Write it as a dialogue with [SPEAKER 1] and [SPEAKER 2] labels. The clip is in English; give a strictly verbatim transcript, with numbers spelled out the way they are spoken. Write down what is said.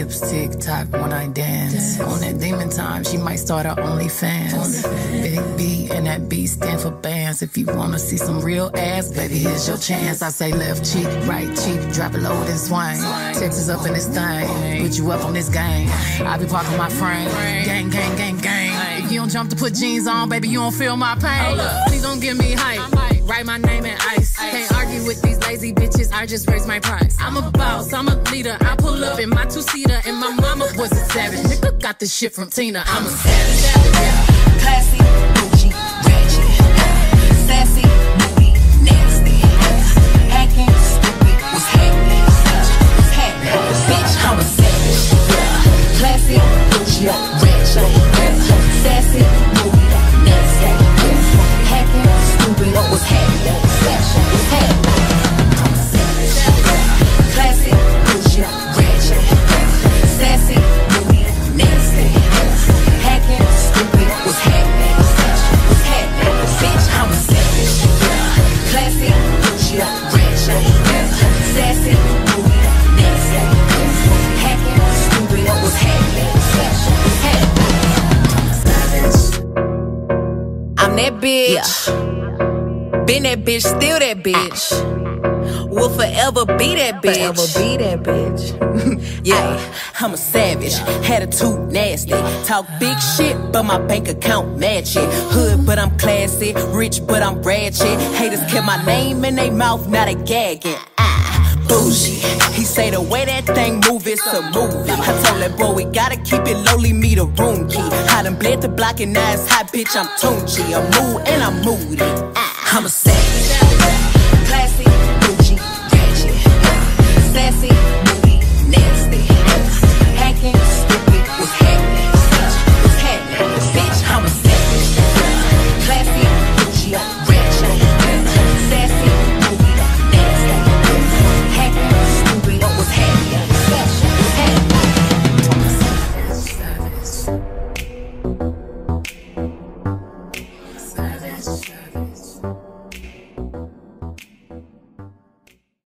[SPEAKER 1] hips tick tock when I dance. On that demon time, she might start her OnlyFans. Big B and that B stand for bands. If you wanna see some real ass, baby, here's your chance. I say left cheek, right cheek, drop it low and swing. Texas up in this thing, put you up on this game. I be parking my frame, gang, gang, gang, gang. If you don't jump to put jeans on, baby, you don't feel my pain. Please don't give me hype, write my name in ice. Can't argue with these lazy bitches, I just raise my price. I'm a boss, I'm a leader, I pull up in my two-seater, and my mama was a savage. Nigga got this shit from Tina, I'm a savage. Yeah.
[SPEAKER 2] Classy, bougie, ratchet, sassy, moody, nasty, hacking, stupid, what's happening? What's happening? Bitch, I'm a savage. Yeah. Classy, bougie, ratchet, sassy, moody, nasty, hacking, stupid, what's happening? What's happening? I'm a savage. Yeah. Classy, bougie, ratchet, sassy, moody, nasty, hacking, stupid, what's happening? What's happening? Bitch, I'm a savage. Yeah. Classy, bougie, ratchet, sassy, moody, nasty, hacking, stupid, what's happening? What's happening? I'm that bitch. Yeah. Been that bitch, still that bitch. Will forever be that bitch.
[SPEAKER 3] Forever be that bitch.
[SPEAKER 2] Yeah, I'm a savage, attitude nasty. Talk big shit, but my bank account match it. Hood, but I'm classy. Rich, but I'm ratchet. Haters kept my name in their mouth, now they gagging. Ah, bougie. He say the way that thing move, it's a movie. I told that boy we gotta keep it lowly, me the room key. I done bled the block and now it's hot, bitch, I'm Tunchi. I'm mood and I'm moody. Ah, I'm a savage. Classy, bougie, ratchet, sassy,